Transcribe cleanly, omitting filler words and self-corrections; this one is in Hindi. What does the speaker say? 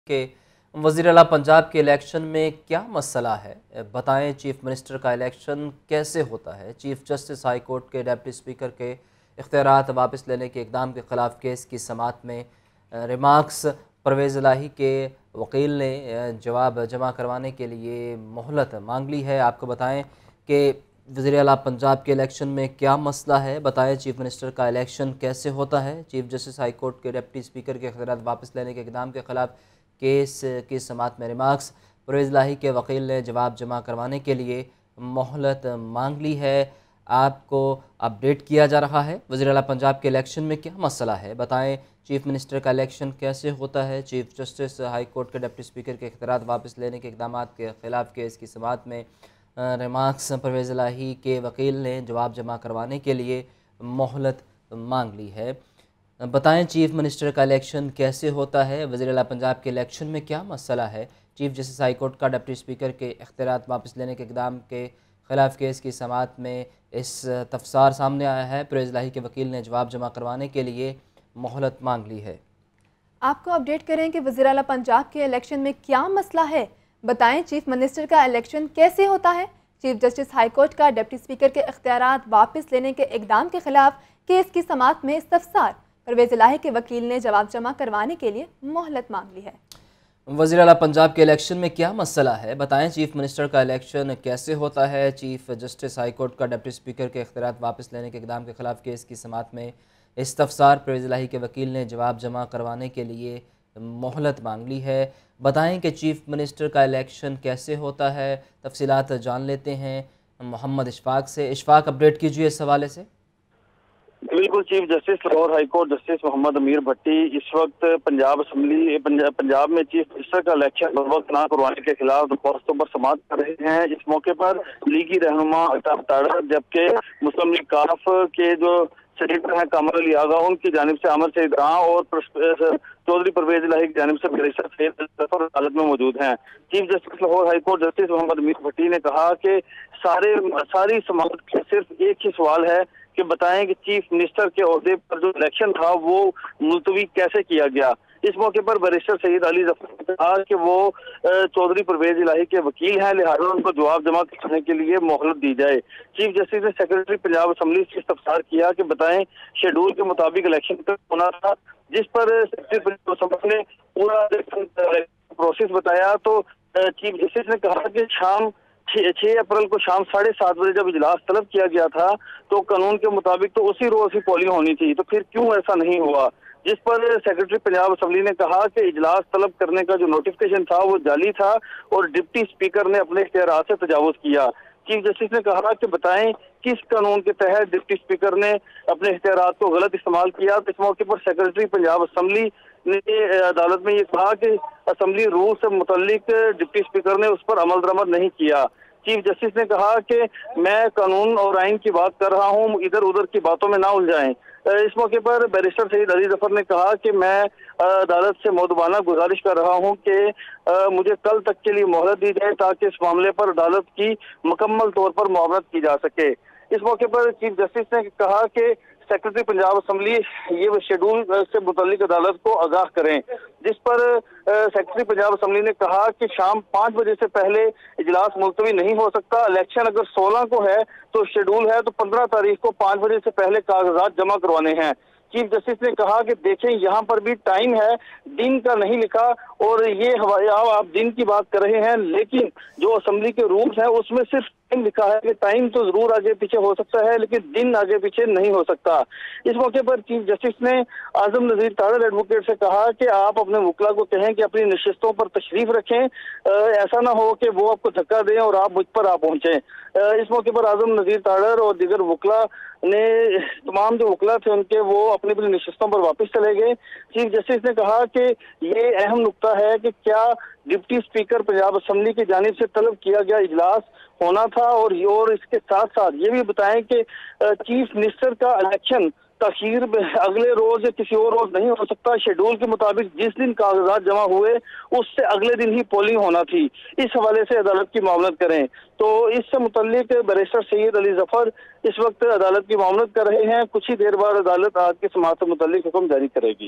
कि वज़ीर-ए-आला पंजाब के इलेक्शन में क्या मसला है, बताएं। चीफ मिनिस्टर का इलेक्शन कैसे होता है? चीफ जस्टिस हाई कोर्ट के डिप्टी स्पीकर के इख्तियारात वापस लेने के इक़दाम के ख़िलाफ़ केस की समाअत में रिमार्क्स। परवेज़ इलाही के वकील ने जवाब जमा करवाने के लिए मोहलत मांग ली है। आपको बताएं कि वज़ीर-ए-आला पंजाब के इलेक्शन में क्या मसला है, बताएं। चीफ मिनिस्टर का इलेक्शन कैसे होता है? चीफ जस्टिस हाई कोर्ट के डिप्टी स्पीकर के इख्तियारात वापस लेने के इक़दाम के ख़िलाफ़ केस की समाअत में रिमार्क्स। परवेज़ इलाही के वकील ने जवाब जमा करवाने के लिए मोहलत मांग ली है। आपको अपडेट किया जा रहा है। वज़ीर-ए-आला पंजाब के इलेक्शन में क्या मसला है, बताएं। चीफ मिनिस्टर का इलेक्शन कैसे होता है? चीफ जस्टिस हाई कोर्ट के डिप्टी स्पीकर के इख्तियारात वापस लेने के इक़दाम के ख़िलाफ़ केस की समाअत में रिमार्क्स। परवेज़ इलाही के वकील ने जवाब जमा करवाने के लिए मोहलत मांग ली है। बताएं, चीफ मिनिस्टर का इलेक्शन कैसे होता है? वज़ीर-ए-आला पंजाब के इलेक्शन में क्या मसला है? चीफ जस्टिस हाई कोर्ट का डिप्टी स्पीकर के इख्तियारात वापस लेने के इक़दाम के ख़िलाफ़ केस की समाअत में इस तफसार सामने आया है। परवेज़ इलाही के वकील ने जवाब जमा करवाने के लिए मोहलत मांग ली है। आपको अपडेट करें कि वज़ीर-ए-आला पंजाब के इलेक्शन में क्या मसला है, बताएं। चीफ मिनिस्टर का इलेक्शन कैसे होता है? चीफ जस्टिस हाई कोर्ट का डिप्टी स्पीकर के इख्तियारात वापस लेने के इक़दाम के ख़िलाफ़ केस की समाअत में इस्तफसार। परवेज़ इलाही के वकील ने जवाब जमा करवाने के लिए मोहलत मांग ली है। वज़ीर-ए-आला पंजाब के इलेक्शन में क्या मसला है, बताएं। चीफ मिनिस्टर का इलेक्शन कैसे होता है? चीफ जस्टिस हाई कोर्ट का डिप्टी स्पीकर के इख्तियारात वापस लेने के इक़दाम के ख़िलाफ़ केस की समाअत में इस्तफसार। परवेज़ इलाही के वकील ने जवाब जमा करवाने के लिए मोहलत मांग ली है। बताएं कि चीफ मिनिस्टर का इलेक्शन कैसे होता है। तफसीलात जान लेते हैं मोहम्मद इशफाक से। इशफाक, अपडेट कीजिए इस हवाले से। बिल्कुल, chief justice Lahore high court justice Mohammad Amir Bhatti इस वक्त पंजाब में चीफ मिनिस्टर का इलेक्शन वक्त ना करवाने के खिलाफ दरख्वास्तों पर समाअत कर रहे हैं। इस मौके पर लीगी रहनुमा अल्ताफ ताड़ा, जबकि मुस्लिम लीग काफ के जो सेक्रेटरी हैं कमर अली आगा, उनकी जानिब से अमर सईद और चौधरी परवेज इलाही की जानिब से बैरिस्टर सैयद जफर अदालत में मौजूद हैं। Chief justice Lahore high court justice Mohammad Amir Bhatti ने कहा कि सारी समाअत का सिर्फ एक ही सवाल है कि बताएं कि चीफ मिनिस्टर के ओहदे पर जो इलेक्शन था वो मुलतवी कैसे किया गया। इस मौके पर बैरिस्टर सैयद अली जफर ने कहा कि वो चौधरी परवेज इलाही के वकील हैं, लिहाजा उनको जवाब जमा करने के लिए मोहलत दी जाए। चीफ जस्टिस ने सेक्रेटरी पंजाब असम्बली से इस्तफसार किया कि बताएं शेड्यूल के मुताबिक इलेक्शन होना था, जिस पर सेक्रेटरी पंजाब असम्बली ने पूरा प्रोसेस बताया। तो चीफ जस्टिस ने कहा कि शाम 6 अप्रैल को शाम 7:30 बजे जब इजलास तलब किया गया था तो कानून के मुताबिक तो उसी रोज ही पोलिंग होनी थी, तो फिर क्यों ऐसा नहीं हुआ? जिस पर सेक्रेटरी पंजाब असम्बली ने कहा कि इजलास तलब करने का जो नोटिफिकेशन था वो जाली था और डिप्टी स्पीकर ने अपने इख्तियारात से तजावुज किया। चीफ जस्टिस ने कहा कि बताएं किस कानून के तहत डिप्टी स्पीकर ने अपने इख्तियारात को गलत इस्तेमाल किया। तो इस मौके पर सेक्रेटरी पंजाब असम्बली ने अदालत में ये कहा कि असम्बली रूल से मुतल्लिक डिप्टी स्पीकर ने उस पर अमल दरामद नहीं किया। चीफ जस्टिस ने कहा कि मैं कानून और आइन की बात कर रहा हूं, इधर उधर की बातों में ना उलझाएं। इस मौके पर बैरिस्टर सैयद अली जफर ने कहा कि मैं अदालत से मौदबाना गुजारिश कर रहा हूं कि मुझे कल तक के लिए मोहलत दी जाए ताकि इस मामले पर अदालत की मुकम्मल तौर पर मुआवनत की जा सके। इस मौके पर चीफ जस्टिस ने कहा कि सेक्रेटरी पंजाब असम्बली ये शेड्यूल से मुतल्लिक अदालत को आगाह करें। जिस पर सेक्रेटरी पंजाब असम्बली ने कहा कि शाम 5 बजे से पहले इजलास मुलतवी नहीं हो सकता। इलेक्शन अगर 16 को है तो शेड्यूल है तो 15 तारीख को 5 बजे से पहले कागजात जमा करवाने हैं। चीफ जस्टिस ने कहा कि देखें यहाँ पर भी टाइम है, दिन का नहीं लिखा, और ये आप दिन की बात कर रहे हैं लेकिन जो असेंबली के रूल्स हैं उसमें सिर्फ टाइम लिखा है कि टाइम तो जरूर आगे पीछे हो सकता है लेकिन दिन आगे पीछे नहीं हो सकता। इस मौके पर चीफ जस्टिस ने आजम नजीर तारड़ एडवोकेट से कहा कि आप अपने वकला को कहें कि अपनी नशिस्तों पर तशरीफ रखें, ऐसा ना हो कि वो आपको धक्का दें और आप मुझ पर आ पहुंचे। इस मौके पर आजम नजीर तारड़ और दीगर वकला ने तमाम जो वकला थे उनके वो अपनी अपनी नशिस्तों पर वापस चले गए। चीफ जस्टिस ने कहा कि ये अहम नुक्ता है कि क्या डिप्टी स्पीकर पंजाब असम्बली की जानिब से तलब किया गया इजलास होना था, और इसके साथ साथ ये भी बताएं कि चीफ मिनिस्टर का इलेक्शन ताखीर अगले रोज या किसी और रोज नहीं हो सकता। शेड्यूल के मुताबिक जिस दिन कागजात जमा हुए उससे अगले दिन ही पोलिंग होना थी। इस हवाले से अदालत की मामलत करें। तो इससे मुतल्लिक बैरिस्टर सैयद अली जफर इस वक्त अदालत की मामलत कर रहे हैं। कुछ ही देर बाद अदालत आज की समाअत से मुतल्लिक हुक्म जारी करेगी।